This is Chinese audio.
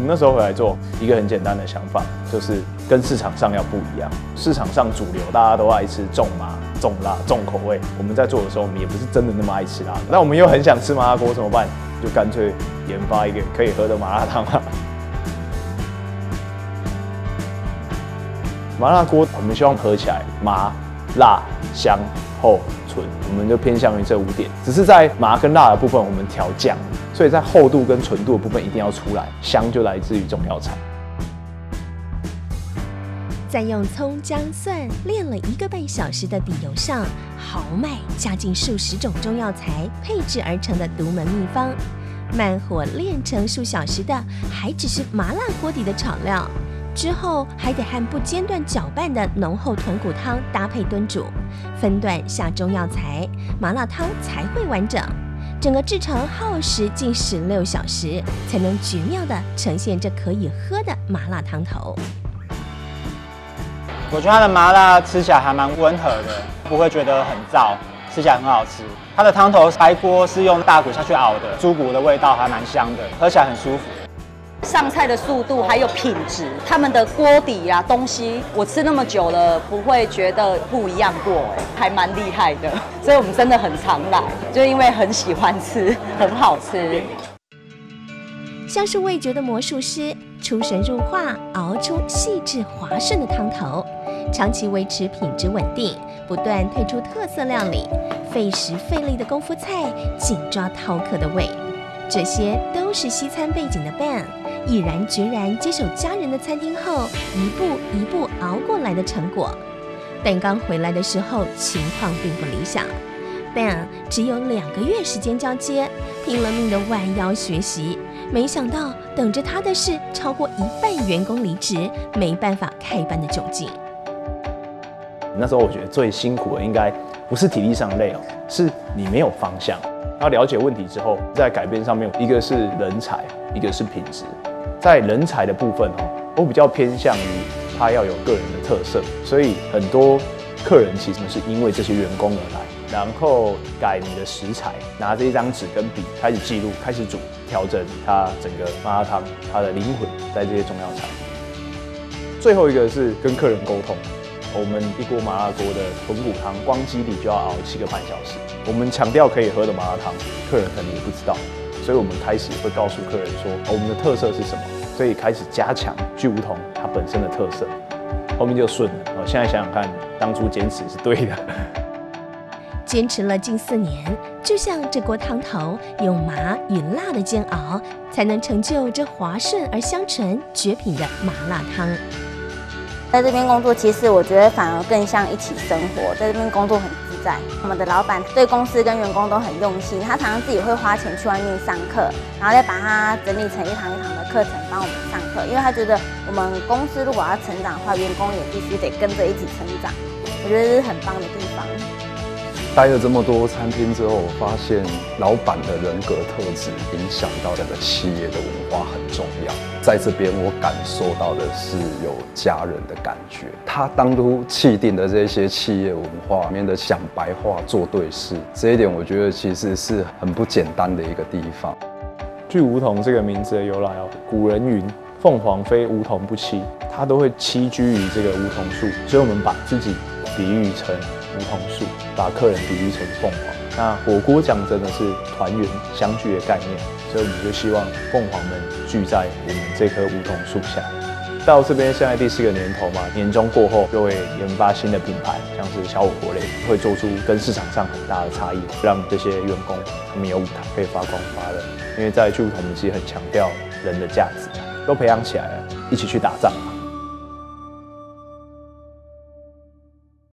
们那时候回来做一个很简单的想法，就是跟市场上要不一样。市场上主流大家都爱吃重麻、重辣、重口味，我们在做的时候，我们也不是真的那么爱吃辣的。那我们又很想吃麻辣锅怎么办？就干脆研发一个可以喝的麻辣烫啊。麻辣锅我们希望合起来麻、辣、香、厚、纯，我们就偏向于这5点。只是在麻跟辣的部分我们调降，所以在厚度跟纯度的部分一定要出来。香就来自于中药材。 在用葱、姜、蒜炼了1个半小时的底油上，豪迈加进数十种中药材配制而成的独门秘方。慢火炼成数小时的，还只是麻辣锅底的炒料。之后还得和不间断搅拌的浓厚豚骨汤搭配炖煮，分段下中药材，麻辣汤才会完整。整个制成耗时近16小时，才能绝妙地呈现这可以喝的麻辣汤头。 我觉得它的麻辣吃起来还蛮温和的，不会觉得很燥，吃起来很好吃。它的汤头白锅是用大骨下去熬的，猪骨的味道还蛮香的，喝起来很舒服。 上菜的速度还有品质，他们的锅底啊东西，我吃那么久了，不会觉得不一样过，还蛮厉害的。所以我们真的很常来，就因为很喜欢吃，很好吃。 像是味觉的魔术师，出神入化，熬出细致滑顺的汤头，长期维持品质稳定，不断推出特色料理，费时费力的功夫菜，紧抓饕客的胃。这些都是西餐背景的 Ben， 毅然决然接手家人的餐厅后，一步一步熬过来的成果。但刚回来的时候，情况并不理想。Ben 只有2个月时间交接，拼了命的弯腰学习，没想到等着他的是超过1半员工离职，没办法开班的窘境。 那时候我觉得最辛苦的应该不是体力上累哦，是你没有方向。要了解问题之后，在改变上面，一个是人才，一个是品质。在人才的部分我比较偏向于他要有个人的特色，所以很多客人其实是因为这些员工而来，然后改你的食材，拿着一张纸跟笔开始记录，开始煮，调整它整个麻辣汤它的灵魂在这些中药材。最后一个是跟客人沟通。我们一锅麻辣锅的豚骨汤，光基底就要熬7个半小时。我们强调可以喝的麻辣汤，客人可能也不知道，所以我们开始会告诉客人说，我们的特色是什么，所以开始加强巨无桐它本身的特色，后面就顺了。现在想想看，当初坚持是对的。 坚持了近4年，就像这锅汤头用麻与辣的煎熬，才能成就这滑顺而香醇绝品的麻辣汤。 在这边工作，其实我觉得反而更像一起生活，在这边工作很自在。我们的老板对公司跟员工都很用心，他常常自己会花钱去外面上课，然后再把它整理成一堂一堂的课程帮我们上课，因为他觉得我们公司如果要成长的话，员工也必须得跟着一起成长。我觉得这是很棒的地方。 待了这么多餐厅之后，我发现老板的人格特质影响到整个企业的文化很重要。在这边我感受到的是有家人的感觉。他当初气定的这些企业文化里面的讲白话、做对事，这一点我觉得其实是很不简单的一个地方。 巨梧桐这个名字的由来古人云：凤凰飞，梧桐不栖，它都会栖居于这个梧桐树，所以我们把自己比喻成梧桐树，把客人比喻成凤凰。那火锅讲真的是团圆相聚的概念，所以我们就希望凤凰们聚在我们这棵梧桐树下。到这边现在第4个年头嘛，年终过后就会研发新的品牌，像是小火锅类，会做出跟市场上很大的差异，让这些员工他们有舞台可以发光发热。因为在巨梧桐，我们其实很强调人的价值，都培养起来了，一起去打仗。